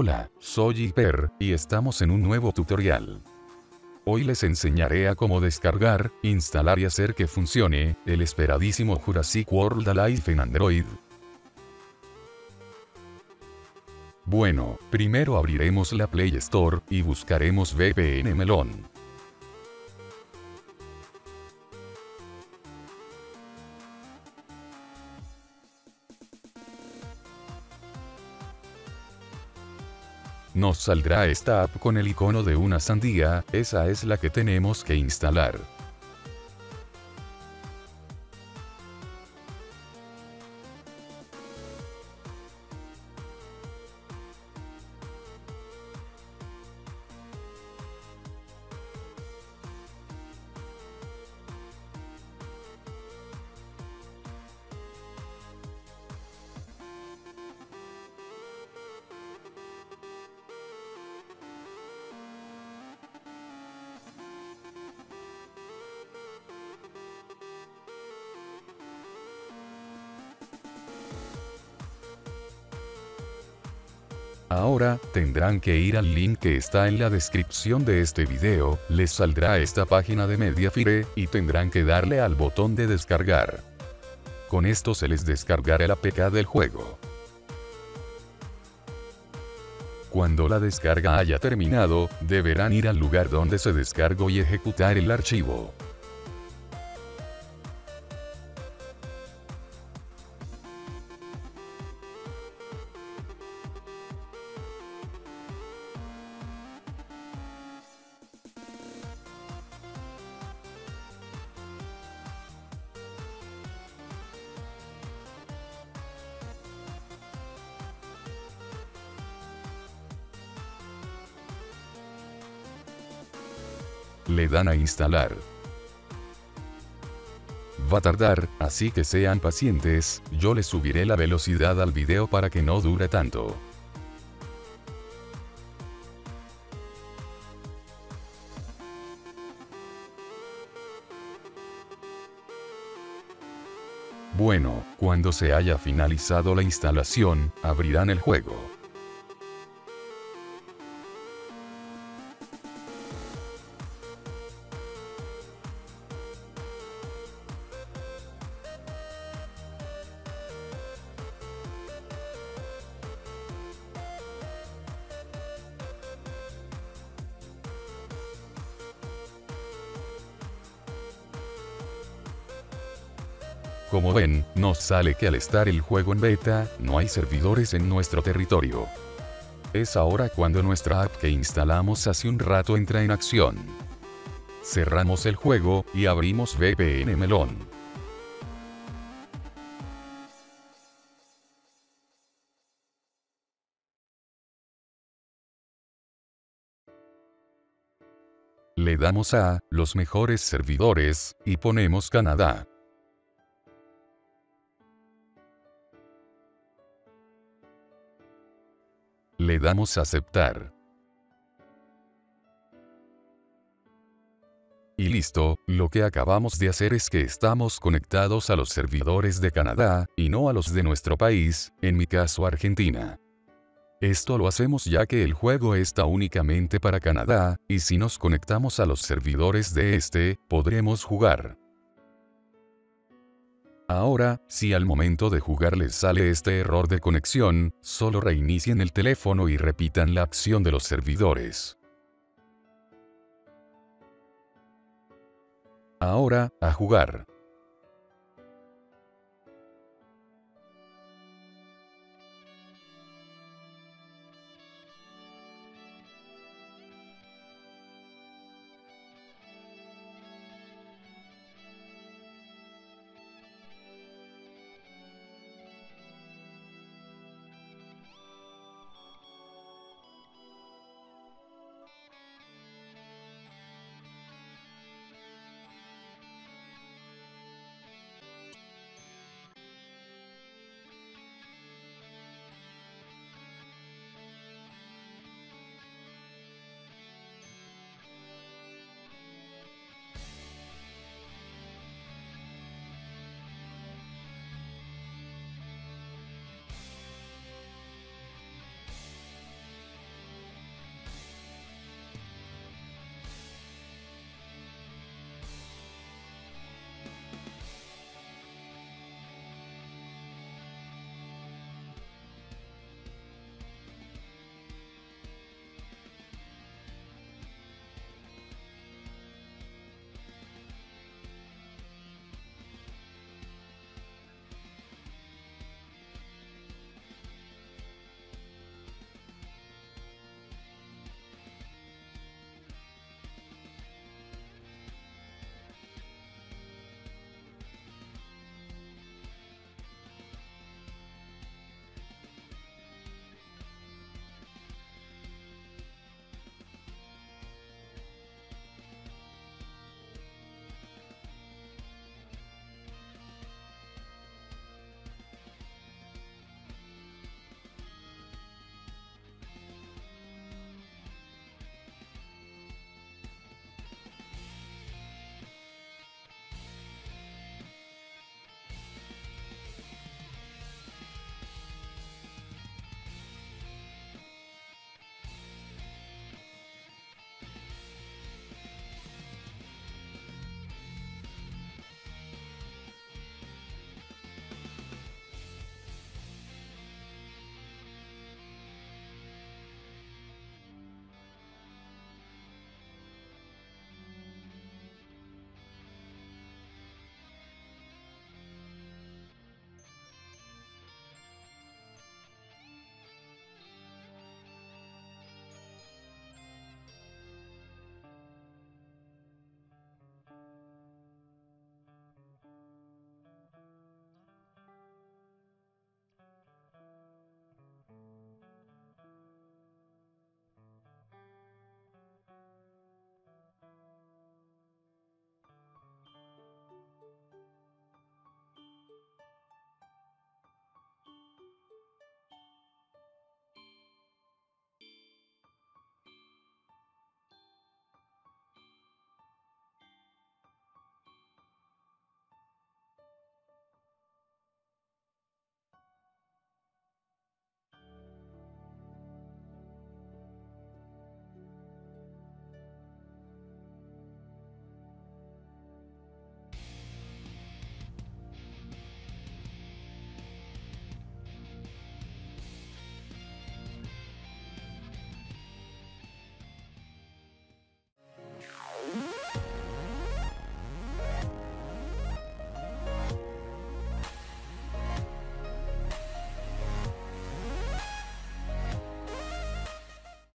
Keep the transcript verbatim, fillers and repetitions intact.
Hola, soy Hiper, y estamos en un nuevo tutorial. Hoy les enseñaré a cómo descargar, instalar y hacer que funcione, el esperadísimo Jurassic World Alive en Android. Bueno, primero abriremos la Play Store, y buscaremos V P N Melon. Nos saldrá esta app con el icono de una sandía, esa es la que tenemos que instalar. Ahora, tendrán que ir al link que está en la descripción de este video, les saldrá esta página de Mediafire, y tendrán que darle al botón de descargar. Con esto se les descargará la A P K del juego. Cuando la descarga haya terminado, deberán ir al lugar donde se descargó y ejecutar el archivo. Le dan a instalar. Va a tardar, así que sean pacientes, yo les subiré la velocidad al video para que no dure tanto. Bueno, cuando se haya finalizado la instalación, abrirán el juego. Como ven, nos sale que al estar el juego en beta, no hay servidores en nuestro territorio. Es ahora cuando nuestra app que instalamos hace un rato entra en acción. Cerramos el juego, y abrimos V P N Melon. Le damos a los mejores servidores, y ponemos Canadá. Le damos a aceptar. Y listo, lo que acabamos de hacer es que estamos conectados a los servidores de Canadá, y no a los de nuestro país, en mi caso Argentina. Esto lo hacemos ya que el juego está únicamente para Canadá, y si nos conectamos a los servidores de este, podremos jugar. Ahora, si al momento de jugar les sale este error de conexión, solo reinicien el teléfono y repitan la acción de los servidores. Ahora, a jugar.